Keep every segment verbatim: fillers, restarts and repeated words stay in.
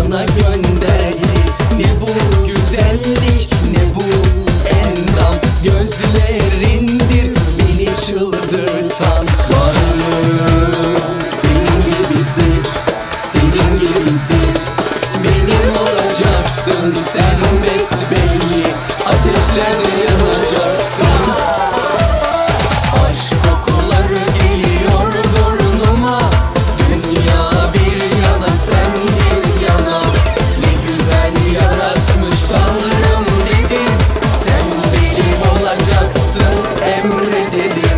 bana gönderdi. Ne bu güzellik, ne bu endam, gözlerindir beni çıldırtan. Var mı senin gibisi, senin gibisi? Benim olacaksın sen besbelli, ateşlerde yanacaksın. Aşk kokuları geliyor burnuma, dünya bir yana sen bir yana. Ne güzel yaratmış Tanrım dedim, sen benim olacaksın emrederim.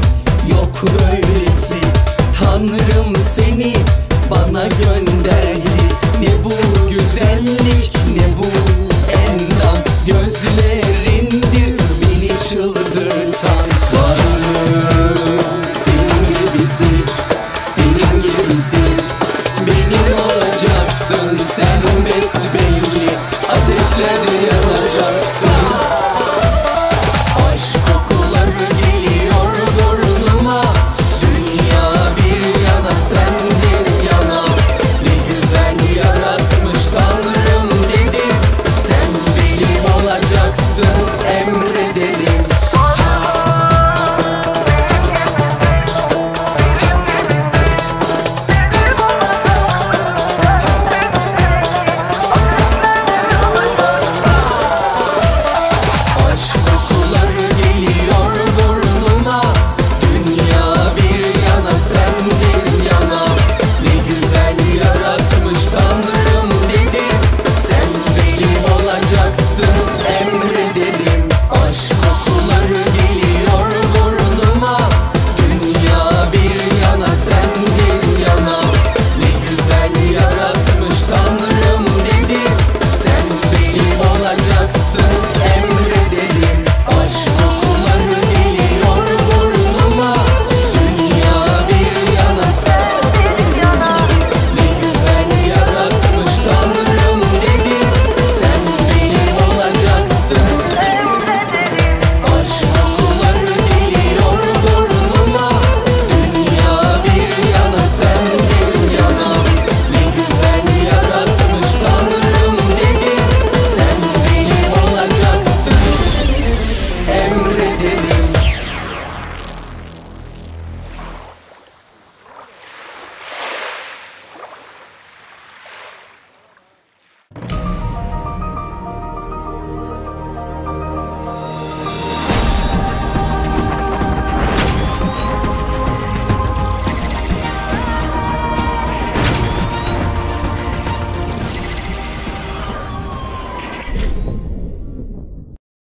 Yok böylesi, Tanrım seni bana gönderdi.